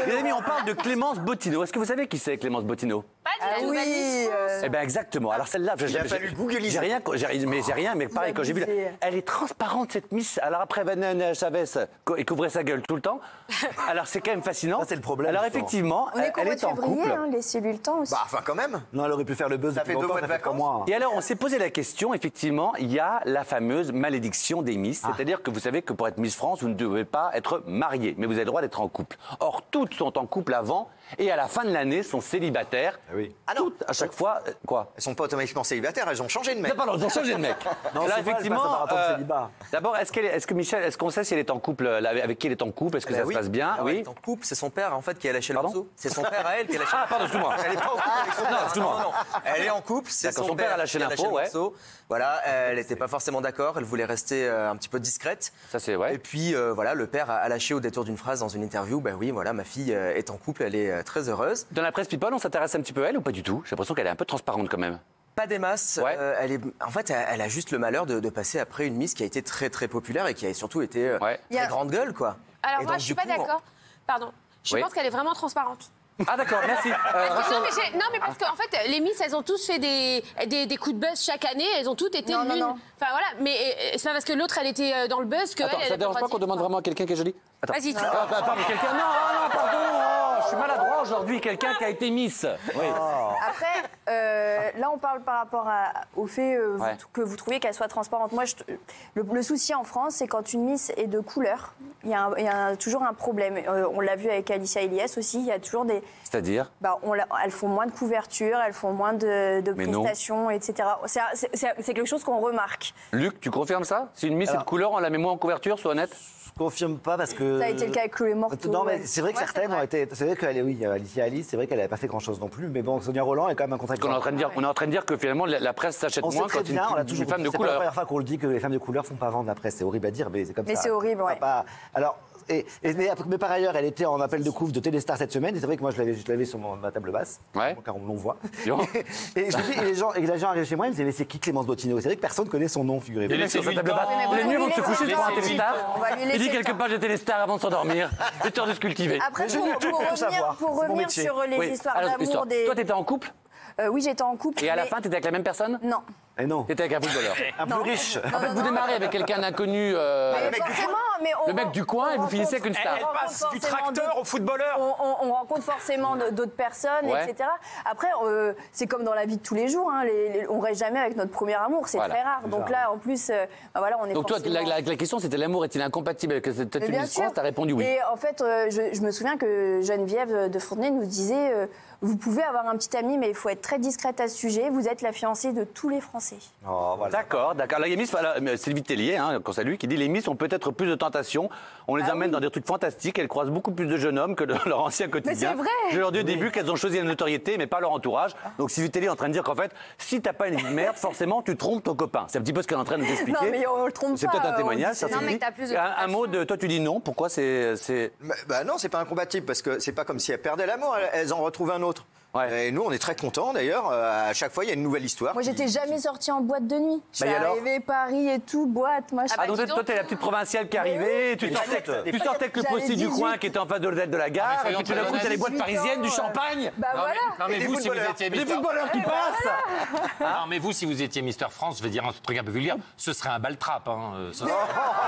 Les amis, on parle de Clémence Bottineau. Est-ce que vous savez qui c'est, Clémence Bottineau? Pas du tout. Eh bien, exactement. Alors celle-là, Il a fallu googliser. j'ai rien, mais pareil, quand j'ai vu, elle est transparente, cette Miss. Alors après, Vanessa Chavez, elle couvrait sa gueule tout le temps. Alors c'est quand même fascinant. C'est le problème. Alors effectivement, elle est en couple. Hein, laissez-lui le temps aussi. Bah, enfin, quand même. Non, elle aurait pu faire le buzz. Ça fait 2 mois de vacances. Et alors, on s'est posé la question, effectivement, il y a la fameuse malédiction des Miss. C'est-à-dire que vous savez que pour être Miss France, vous ne devez pas être marié, mais vous avez le droit d'être en couple. Or, toutes sont en couple avant et à la fin de l'année sont célibataires. Ah oui. Ah non. Toutes, à chaque fois, quoi? Elles sont pas automatiquement célibataires, elles ont changé de mec. Non, pardon, ils ont changé de mec. Non, Là, souvent, effectivement, elle passe un marathon de célibat. d'abord, est-ce que Michel, est-ce qu'on sait si elle est en couple, avec qui elle est en couple? Est-ce que ça se passe bien? Alors, elle est en couple, c'est son père en fait qui a lâché le Pardon morceau. C'est son père à elle qui a lâché Ah, pardon, excuse-moi. Elle est pas en couple avec son père. Non, excuse-moi. Non. Elle est en couple, c'est D'accord, son père a lâché qui a l'info, le ouais. morceau. Voilà, elle n'était pas forcément d'accord, elle voulait rester un petit peu discrète. Ça, c'est ouais. Et puis voilà, le père a lâché au détour d'une phrase dans une interview, bah oui, voilà, ma fille est en couple, elle est très heureuse. Dans la presse People, on s'intéresse un petit peu à elle ou pas du tout? J'ai l'impression qu'elle est un peu transparente quand même. Pas des masses. Ouais. En fait, elle a juste le malheur de passer après une Miss qui a été très très populaire et qui a surtout été Ouais. très grande gueule, quoi. Alors Et moi, donc, je suis du pas coup, d'accord. Pardon. Je Oui. pense qu'elle est vraiment transparente. Ah d'accord, merci. Non, mais parce qu'en fait, les Miss, elles ont tous fait des coups de buzz chaque année. Elles ont toutes été Non, non, l'une. non. Enfin voilà, mais c'est pas parce que l'autre, elle était dans le buzz que Attends, elle ça elle dérange a pas qu'on demande vraiment à quelqu'un qui est joli? Attends. Vas-y. Pardon, quelqu'un. Non, pardon. Oh, je suis maladroit aujourd'hui. Quelqu'un qui a été Miss. Oui. Après, là, on parle par rapport au fait Ouais. que vous trouviez qu'elle soit transparente. Moi, le souci en France, c'est quand une Miss est de couleur, il y a toujours un problème. On l'a vu avec Alicia Elias aussi, il y a toujours des... C'est-à-dire? Elles font moins de couverture, elles font moins de Mais non. prestations, etc. C'est quelque chose qu'on remarque. Luc, tu confirmes ça? Si une Miss est de couleur, on la met moins en couverture, sois honnête. Je confirme pas parce que. Ça a été le cas avec Chloé Morteau. Non, mais c'est vrai que Ouais, certaines c'est vrai. ont été. C'est vrai qu'elle, oui, Alicia Alice, c'est vrai qu'elle n'avait pas fait grand-chose non plus. Mais bon, Sonia Rolland est quand même un contrat. On est en train de dire, on est en train de dire que finalement la presse s'achète On sait moins très quand bien, on a toujours une femme de C'est pas la couleur. première fois qu'on le dit que les femmes de couleur font pas vendre la presse. C'est horrible à dire, mais c'est comme ça. Mais c'est horrible, ouais. Alors. Mais par ailleurs, elle était en appel de couve de Téléstar cette semaine. Et c'est vrai que moi, je l'avais sur ma table basse. Ouais. Car on voit. Bien. Et les gens arrivent chez moi, ils me disaient, mais c'est qui Clémence Bottineau? C'est vrai que personne ne connaît son nom, figurez-vous. Les mecs sur sa table basse. mais Les nuits vont se coucher devant un laisser le Téléstar. temps. On va lui laisser Il lit le quelques temps. pages de Téléstar avant de s'endormir. Le temps de se cultiver. Après, Mais je veux tout savoir. pour C'est mon revenir métier. sur les Oui. histoires Alors, d'amour histoire. des... Toi, t'étais en couple Oui, j'étais en couple. et à la mais- fin, t'étais avec la même personne? Non. Et non. T'étais avec un footballeur. Un peu riche. En fait, vous démarrez avec quelqu'un d'inconnu, Mais forcément, mais le mec du coin, et vous finissez avec une star. Elle passe du tracteur au footballeur. On rencontre forcément d'autres personnes, Ouais. etc. Après, c'est comme dans la vie de tous les jours. Hein, on reste jamais avec notre premier amour, c'est Voilà. très rare. Donc là, en plus, voilà, on est Donc toi, forcément... la question, c'était l'amour est-il incompatible avec cette Mais bien Miss sûr. France? T'as répondu oui. Et en fait, je me souviens que Geneviève de Fontenay nous disait vous pouvez avoir un petit ami, mais il faut être très discrète à ce sujet. Vous êtes la fiancée de tous les Français. Oh, voilà. D'accord. Là, il y a Miss, Sylvie Tellier, hein, qu'on salue, qui dit les Miss ont peut-être plus de tentations. On les emmène dans des trucs fantastiques. Elles croisent beaucoup plus de jeunes hommes que leur ancien quotidien. c'est vrai. Je leur dis au début qu'elles ont choisi la notoriété, mais pas leur entourage. Donc Sylvie Tellier est en train de dire qu'en fait, si t'as pas une vie de merde, forcément, tu trompes ton copain. C'est un petit peu ce qu'elle est en train de nous expliquer. Non, mais on le trompe pas. C'est peut-être un on témoignage. dit- ça, Non, Sylvie. mais que t'as plus de Un mot de toi, tu dis non. Pourquoi c'est Bah non, c'est pas incompatible parce que c'est pas comme si elles perdaient l'amour, elles en retrouvent un autre. Ouais. Et nous, on est très contents d'ailleurs. À chaque fois, il y a une nouvelle histoire. Moi, j'étais jamais sortie en boîte de nuit. Je suis Bah, et alors arrivée Paris et tout, boîte, machin. Ah, donc dis toi, donc. t'es la petite provinciale qui est arrivée, tu sortais avec le J'avais postier du 18. coin qui était en face de l'hôtel de la gare, et puis tout d'un coup, t'as les boîtes 18 parisiennes, du ans, champagne. Bah voilà. Non mais Et des vous, si vous footballeurs. étiez Les Mister... footballeurs qui passent. Non mais vous, si vous étiez Mister France, je vais dire un truc un peu vulgaire, ce serait un baltrap. Hein. Ce serait-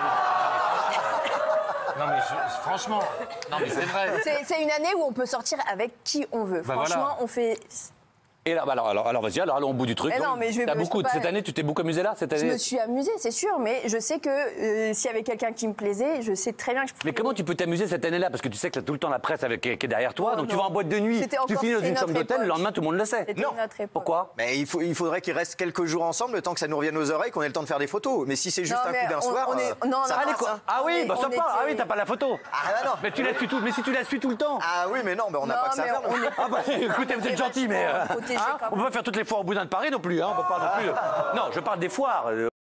Non mais franchement, non mais c'est vrai. C'est une année où on peut sortir avec qui on veut. Bah Franchement, voilà. on fait... Et là, bah alors vas-y, alors allons au bout du truc. Mais non, mais je vais- T'as je beaucoup, peux pas- cette année, tu t'es beaucoup amusé là, cette Je année. me suis amusée, c'est sûr, mais je sais que s'il y avait quelqu'un qui me plaisait, je sais très bien que je pouvais... Mais comment tu peux t'amuser cette année-là? Parce que tu sais que t'as tout le temps la presse qui est derrière toi, Oh, donc tu non. vas en boîte de nuit, C'était tu encore- finis dans c'était une chambre notre d'hôtel, le époque. lendemain tout le monde le sait. C'était Non. notre époque. Pourquoi? Mais il faudrait qu'ils restent quelques jours ensemble, le temps que ça nous revienne aux oreilles, qu'on ait le temps de faire des photos. Mais si c'est juste Non, un mais coup d'un on- soir, on est- non, ça non, passe, non, hein. Ah oui, bah on sympa. Ah oui, était- t'as pas la photo. Ah bah non. Mais tu laisses plus tout. Mais si tu laisses plus tout le temps. Ah oui, mais non, on n'a Non, pas que ça à mais faire. on nous. est- Ah bah écoutez, vous êtes gentil, mais Protégés hein, quand on peut pas faire toutes les foires au boudin de Paris non plus. Hein, on peut pas non plus. Non, je parle des foires.